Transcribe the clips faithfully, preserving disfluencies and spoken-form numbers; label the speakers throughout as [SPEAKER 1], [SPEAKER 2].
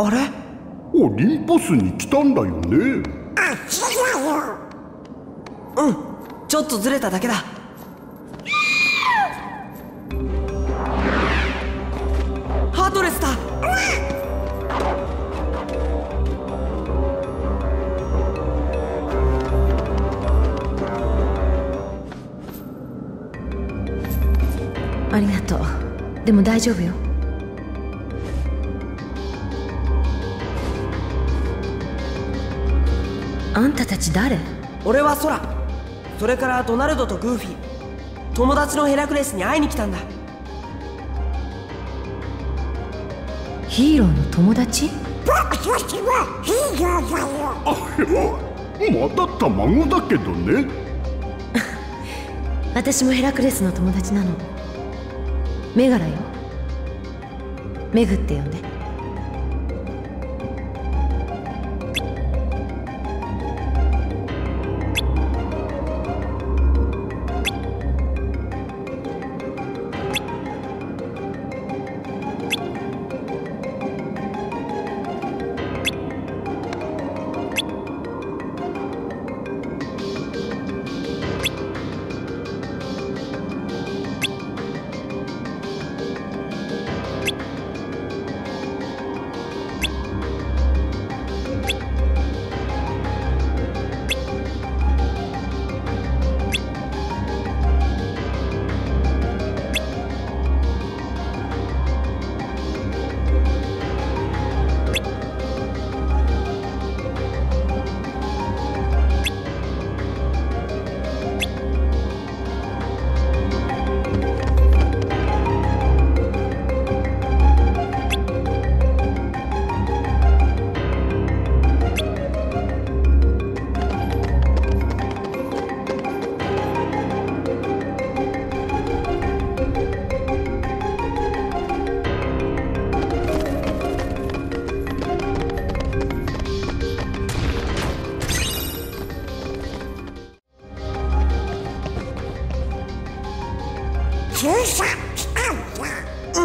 [SPEAKER 1] あれ？
[SPEAKER 2] オリンポスに来たんだよね。
[SPEAKER 3] あ、違うよ。
[SPEAKER 1] うん、ちょっとずれただけだ。ハートレスだ。
[SPEAKER 4] ありがとう。でも大丈夫よ。あんたたち誰？
[SPEAKER 1] 俺はソラ。それからドナルドとグーフィー。友達のヘラクレスに会いに来たんだ。
[SPEAKER 4] ヒーローの友達？
[SPEAKER 3] 僕たちはヒーローだよ。
[SPEAKER 2] あ、まだ卵だけどね。
[SPEAKER 4] 私もヘラクレスの友達なの。メガラよ。メグって呼んで。
[SPEAKER 3] 注射したんだ。
[SPEAKER 1] うん。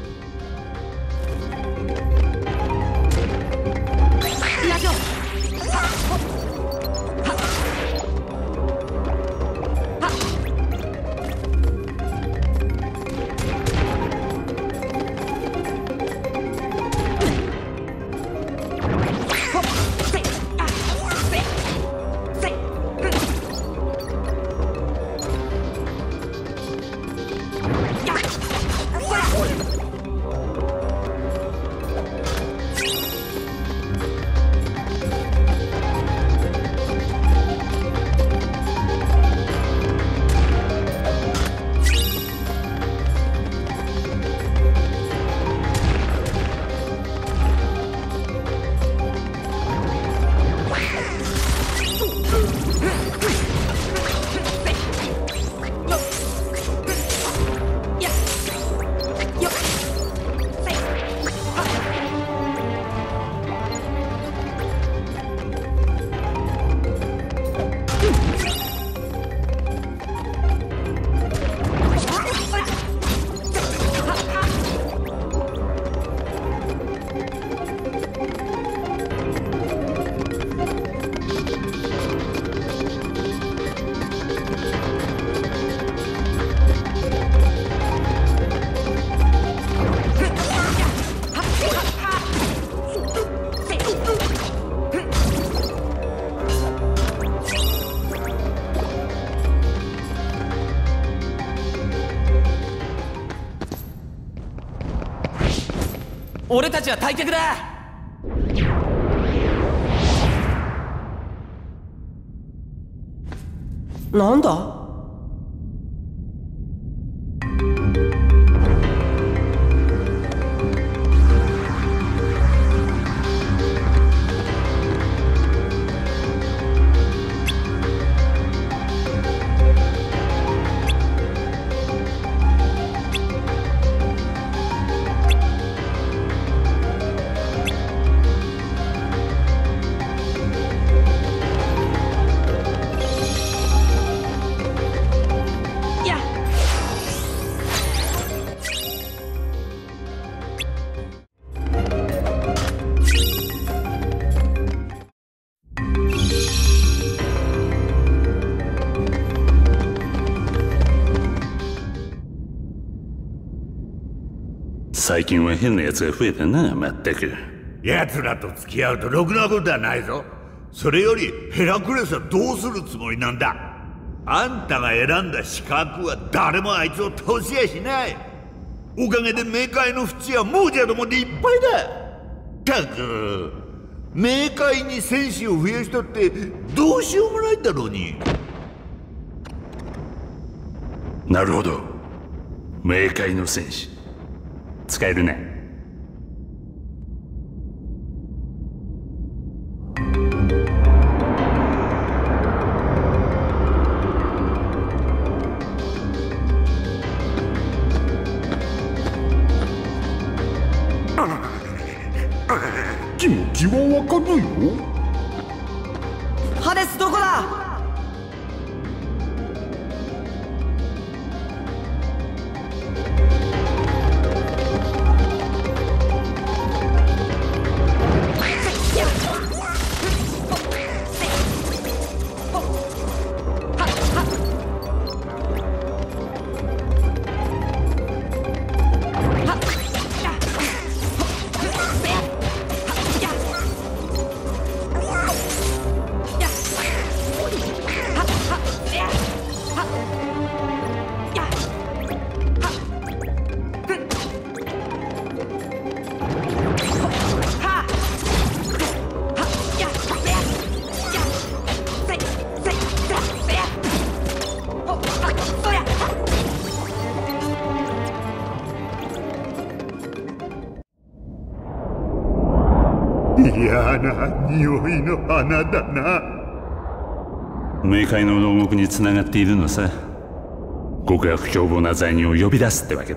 [SPEAKER 1] 俺たちは退却だ。なんだ？
[SPEAKER 5] 最近は変な奴が増えたな、まったく。
[SPEAKER 6] 奴らと付き合うとろくなことはないぞ。それよりヘラクレスはどうするつもりなんだ。あんたが選んだ資格は誰もあいつを倒しやしない。おかげで冥界の淵は亡者どもでいっぱいだ。たく冥界に戦士を増やしたってどうしようもないだろうに。
[SPEAKER 5] なるほど、冥界の戦士使えるね。
[SPEAKER 2] 気持ちはわかるよ。
[SPEAKER 1] ハデスどこだ。
[SPEAKER 2] 嫌な匂いの花だな。
[SPEAKER 5] 冥界の牢獄につながっているのさ。極悪凶暴な罪人を呼び出すってわけだ。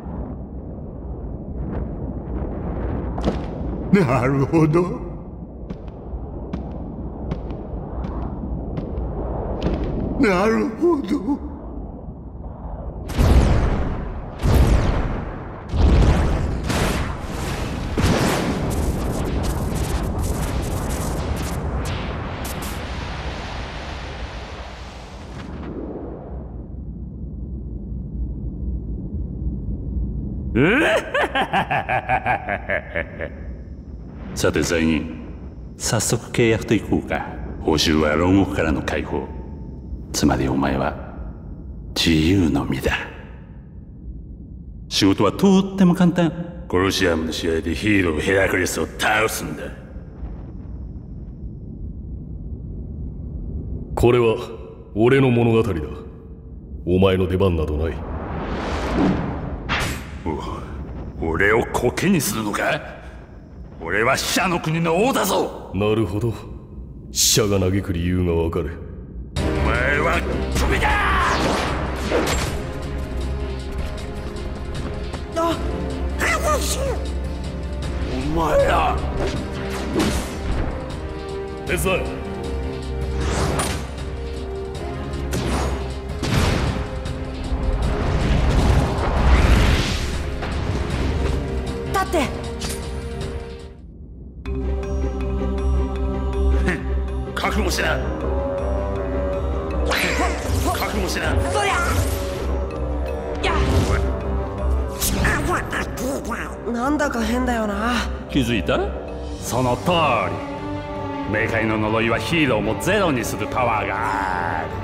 [SPEAKER 2] なるほど。なるほど。
[SPEAKER 5] さて罪人、早速契約といこうか。報酬は牢獄からの解放。つまりお前は自由の身だ。仕事はとっても簡単。コロシアムの試合でヒーローヘラクレスを倒すんだ。
[SPEAKER 7] これは俺の物語だ。お前の出番などない。
[SPEAKER 5] お俺をコケにするのか。俺は死者の国の王だぞ。
[SPEAKER 7] なるほど、死者が嘆く理由がわかる。
[SPEAKER 5] お前はクビだ。
[SPEAKER 1] あ
[SPEAKER 5] お前ら
[SPEAKER 7] 手伝え。
[SPEAKER 1] 立って
[SPEAKER 5] 覚悟しな。覚悟しな。
[SPEAKER 1] そりゃやなんだか変だよな。
[SPEAKER 5] 気づいた？その通り。冥界の呪いはヒーローもゼロにするパワーがある。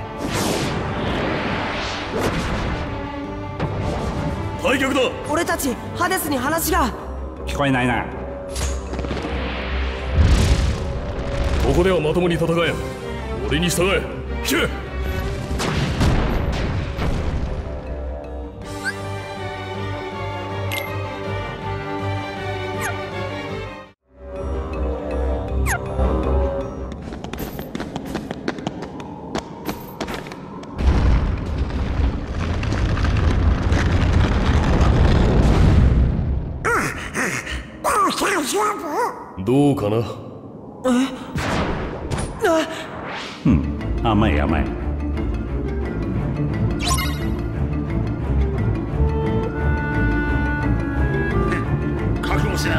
[SPEAKER 7] 退却だ。
[SPEAKER 1] 俺たちハデスに話が。
[SPEAKER 5] 聞こえないな。
[SPEAKER 7] ここではまともに戦え。俺に従え。聞け。どうかな。
[SPEAKER 5] うん、甘い甘い。覚悟しな。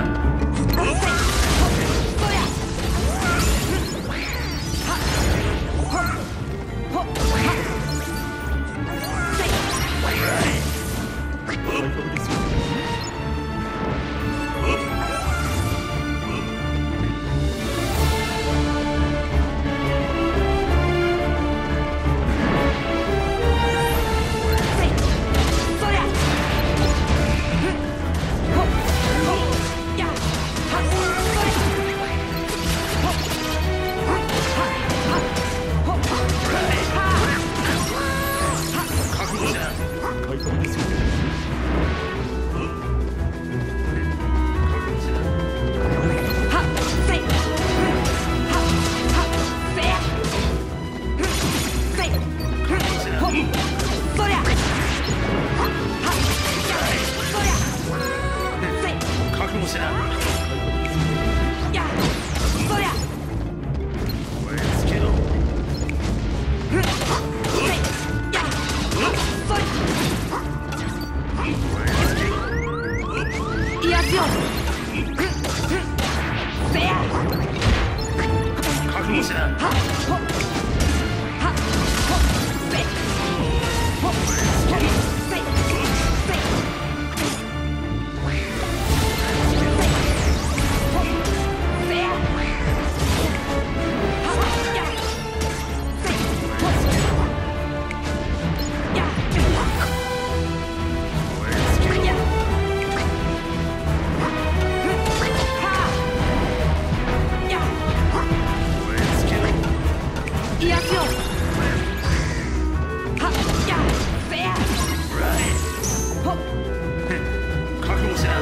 [SPEAKER 1] をはっやせやほっ
[SPEAKER 7] 覚悟しな。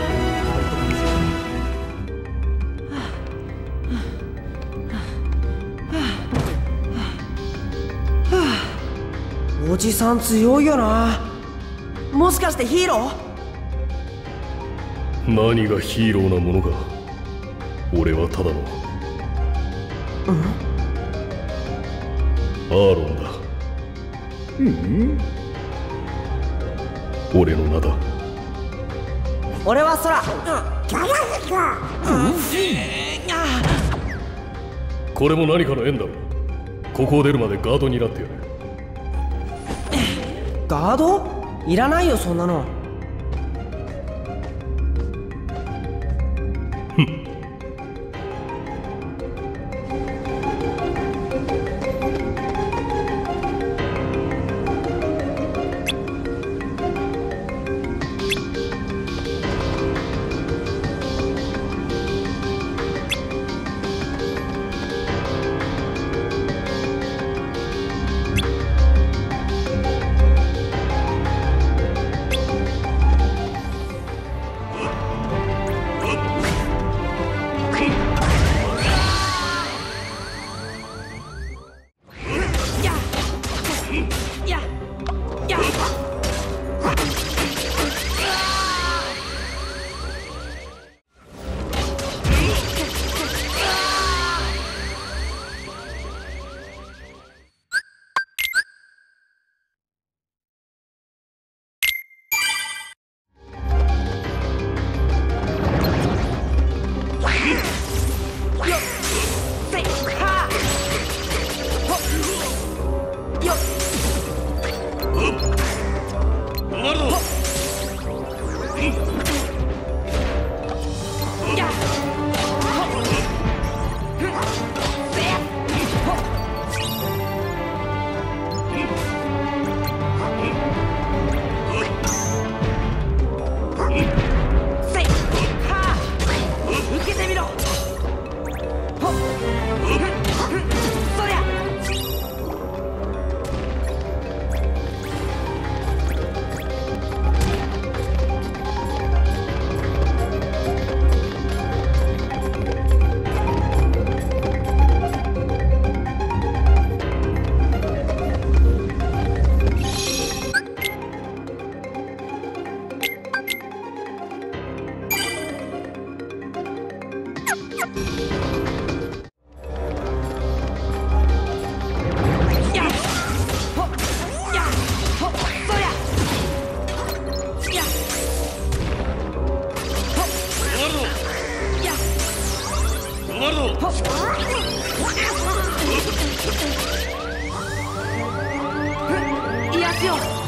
[SPEAKER 1] おじさん強いよな。もしかしてヒーロー？
[SPEAKER 7] 何がヒーローなものか。俺はただのアーロンだ。
[SPEAKER 2] うん
[SPEAKER 7] 俺の名だ。
[SPEAKER 1] 俺は空。
[SPEAKER 7] これも何かの縁だろう。ここを出るまでガードになってやる。
[SPEAKER 1] ガード？いらないよそんなの。
[SPEAKER 3] 癒やしを